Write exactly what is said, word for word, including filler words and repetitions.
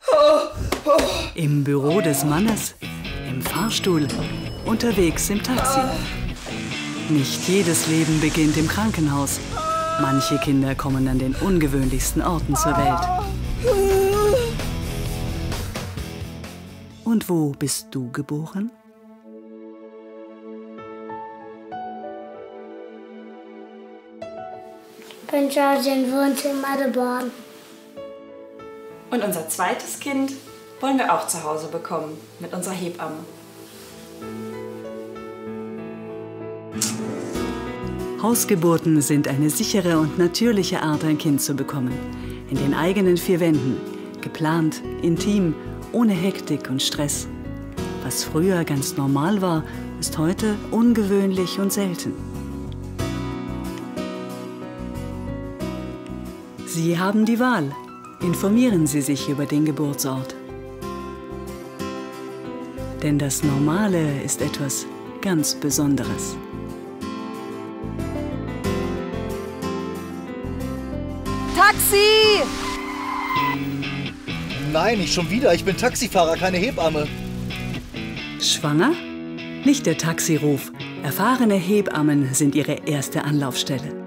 Im Büro des Mannes, im Fahrstuhl, unterwegs im Taxi. Nicht jedes Leben beginnt im Krankenhaus. Manche Kinder kommen an den ungewöhnlichsten Orten zur Welt. Und wo bist du geboren? Ich bin Georgien, wohnt in Madeborn. Und unser zweites Kind wollen wir auch zu Hause bekommen, mit unserer Hebamme. Hausgeburten sind eine sichere und natürliche Art, ein Kind zu bekommen. In den eigenen vier Wänden, geplant, intim, ohne Hektik und Stress. Was früher ganz normal war, ist heute ungewöhnlich und selten. Sie haben die Wahl. Informieren Sie sich über den Geburtsort. Denn das Normale ist etwas ganz Besonderes. Taxi! Nein, nicht schon wieder. Ich bin Taxifahrer, keine Hebamme. Schwanger? Nicht der Taxiruf. Erfahrene Hebammen sind Ihre erste Anlaufstelle.